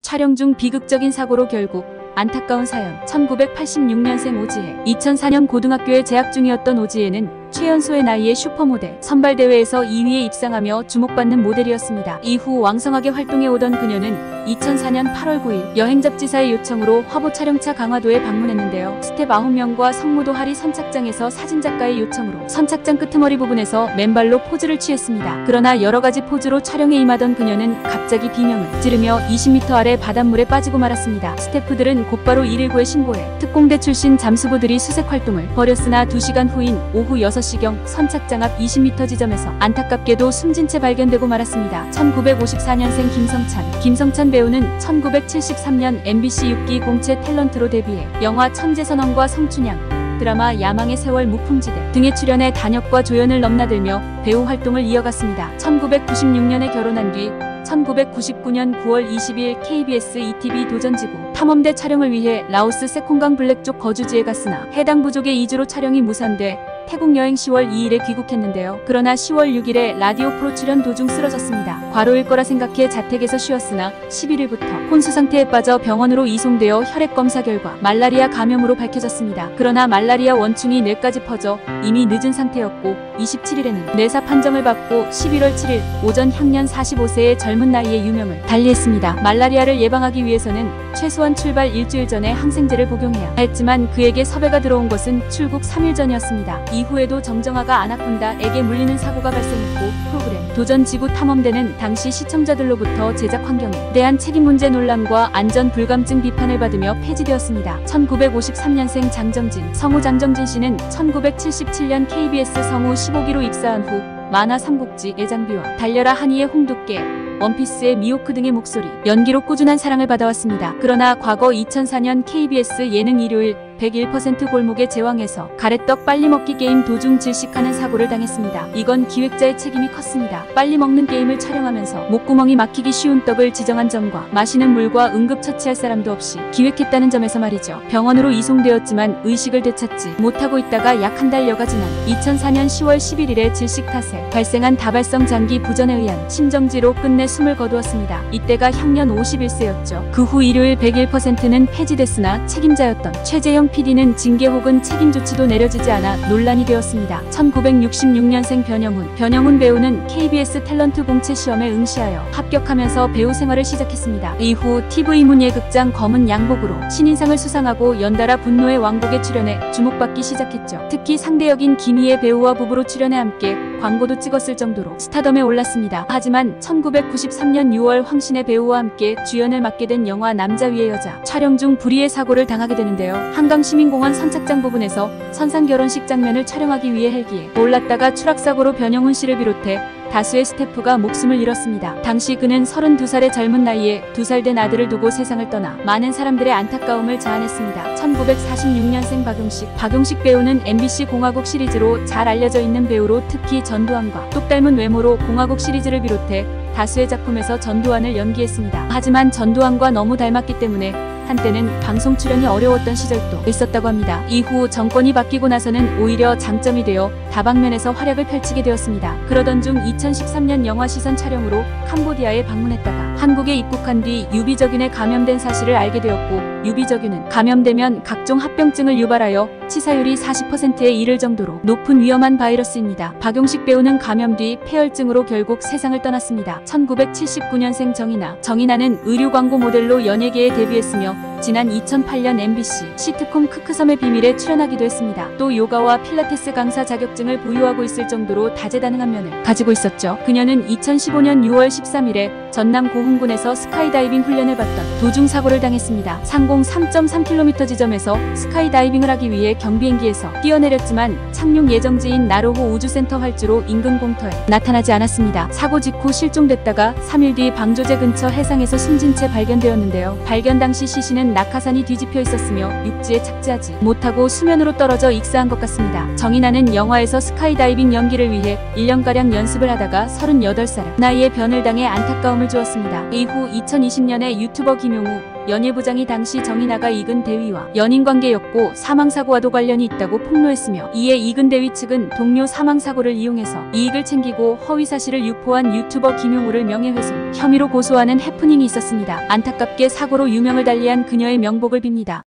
촬영 중 비극적인 사고로 결국 안타까운 사연. 1986년생 오지혜. 2004년 고등학교에 재학 중이었던 오지혜는 최연소의 나이에 슈퍼모델 선발대회에서 2위에 입상하며 주목받는 모델이었습니다. 이후 왕성하게 활동해오던 그녀는 2004년 8월 9일 여행잡지사의 요청으로 화보 촬영차 강화도에 방문했는데요. 스텝 9명과 성무도 하리 선착장에서 사진작가의 요청으로 선착장 끄트머리 부분에서 맨발로 포즈를 취했습니다. 그러나 여러가지 포즈로 촬영에 임하던 그녀는 갑자기 비명을 지르며 20m 아래 바닷물에 빠지고 말았습니다. 스태프들은 곧바로 119에 신고해 특공대 출신 잠수부들이 수색활동을 벌였으나 2시간 후인 오후 6시경 선착장 앞 20m 지점에서 안타깝게도 숨진 채 발견되고 말았습니다. 1954년생 김성찬 배우는 1973년 MBC 6기 공채 탤런트로 데뷔해 영화 천재선언과 성춘향, 드라마 야망의 세월 무풍지대 등에 출연해 단역과 조연을 넘나들며 배우 활동을 이어갔습니다. 1996년에 결혼한 뒤 1999년 9월 22일 KBS ETV 도전지구 탐험대 촬영을 위해 라오스 세콩강 블랙 쪽 거주지에 갔으나 해당 부족의 이주로 촬영이 무산돼 태국 여행 10월 2일에 귀국했는데요. 그러나 10월 6일에 라디오 프로 출연 도중 쓰러졌습니다. 과로일 거라 생각해 자택에서 쉬었으나 11일부터 혼수 상태에 빠져 병원으로 이송되어 혈액 검사 결과 말라리아 감염으로 밝혀졌습니다. 그러나 말라리아 원충이 뇌까지 퍼져 이미 늦은 상태였고 27일에는 뇌사 판정을 받고 11월 7일 오전 향년 45세의 젊은 나이에 유명을 달리했습니다. 말라리아를 예방하기 위해서는 최소한 출발 일주일 전에 항생제를 복용해야 했지만 그에게 섭외가 들어온 것은 출국 3일 전이었습니다. 이후에도 정정화가 아나콘다에게 물리는 사고가 발생했고 프로그램 도전지구 탐험대는 당시 시청자들로부터 제작 환경에 대한 책임 문제 논란과 안전 불감증 비판을 받으며 폐지되었습니다. 1953년생 성우 장정진 씨는 1977년 KBS 성우 15기로 입사한 후 만화 삼국지 애장비와 달려라 하니의 홍두깨, 원피스의 미호크 등의 목소리, 연기로 꾸준한 사랑을 받아왔습니다. 그러나 과거 2004년 KBS 예능 일요일 101% 골목의 제왕에서 가래떡 빨리 먹기 게임 도중 질식하는 사고를 당했습니다. 이건 기획자의 책임이 컸습니다. 빨리 먹는 게임을 촬영하면서 목구멍이 막히기 쉬운 떡을 지정한 점과 마시는 물과 응급처치할 사람도 없이 기획했다는 점에서 말이죠. 병원으로 이송되었지만 의식을 되찾지 못하고 있다가 약 한 달여가 지난 2004년 10월 11일에 질식 탓에 발생한 다발성 장기 부전에 의한 심정지로 끝내 숨을 거두었습니다. 이때가 향년 51세였죠. 그 후 일요일 101%는 폐지됐으나 책임자였던 최재형 PD는 징계 혹은 책임 조치도 내려지지 않아 논란이 되었습니다. 1966년생 변영훈 배우는 KBS 탤런트 공채 시험에 응시하여 합격하면서 배우 생활을 시작했습니다. 이후 TV 문예극장 검은 양복으로 신인상을 수상하고 연달아 분노의 왕국에 출연해 주목받기 시작했죠. 특히 상대 역인 김희애 배우와 부부로 출연해 함께 광고도 찍었을 정도로 스타덤에 올랐습니다. 하지만 1993년 6월 황신혜 배우와 함께 주연을 맡게 된 영화 남자 위의 여자 촬영 중 불의의 사고를 당하게 되는데요. 한강시민공원 선착장 부분에서 선상 결혼식 장면을 촬영하기 위해 헬기에 올랐다가 추락사고로 변영훈 씨를 비롯해 다수의 스태프가 목숨을 잃었습니다. 당시 그는 32살의 젊은 나이에 2살 된 아들을 두고 세상을 떠나 많은 사람들의 안타까움을 자아냈습니다. 1946년생 박용식 배우는 MBC 공화국 시리즈로 잘 알려져 있는 배우로 특히 전두환과 똑 닮은 외모로 공화국 시리즈를 비롯해 다수의 작품에서 전두환을 연기했습니다. 하지만 전두환과 너무 닮았기 때문에 한때는 방송 출연이 어려웠던 시절도 있었다고 합니다. 이후 정권이 바뀌고 나서는 오히려 장점이 되어 다방면에서 활약을 펼치게 되었습니다. 그러던 중 2013년 영화 시선 촬영으로 캄보디아에 방문했다가 한국에 입국한 뒤 유비적균에 감염된 사실을 알게 되었고 유비적균은 감염되면 각종 합병증을 유발하여 치사율이 40%에 이를 정도로 높은 위험한 바이러스입니다. 박용식 배우는 감염 뒤 폐혈증으로 결국 세상을 떠났습니다. 1979년생 정인아는 의류 광고 모델로 연예계에 데뷔했으며 지난 2008년 MBC 시트콤 크크섬의 비밀에 출연하기도 했습니다. 또 요가와 필라테스 강사 자격증을 보유하고 있을 정도로 다재다능한 면을 가지고 있었죠. 그녀는 2015년 6월 13일에 전남 고흥군에서 스카이다이빙 훈련을 받던 도중 사고를 당했습니다. 상공 3.3km 지점에서 스카이다이빙을 하기 위해 경비행기에서 뛰어내렸지만 착륙 예정지인 나로호 우주센터 활주로 인근 공터에 나타나지 않았습니다. 사고 직후 실종됐다가 3일 뒤 방조제 근처 해상에서 숨진 채 발견되었는데요. 발견 당시 시신은 낙하산이 뒤집혀 있었으며 육지에 착지하지 못하고 수면으로 떨어져 익사한 것 같습니다. 정인아는 영화에서 스카이다이빙 연기를 위해 1년가량 연습을 하다가 38살 나이에 변을 당해 안타까움을 주었습니다. 이후 2020년에 유튜버 김용우 연예부장이 당시 정인아가 이근 대위와 연인관계였고 사망사고와도 관련이 있다고 폭로했으며, 이에 이근 대위 측은 동료 사망사고를 이용해서 이익을 챙기고 허위사실을 유포한 유튜버 김용우를 명예훼손 혐의로 고소하는 해프닝이 있었습니다. 안타깝게 사고로 유명을 달리한 그녀의 명복을 빕니다.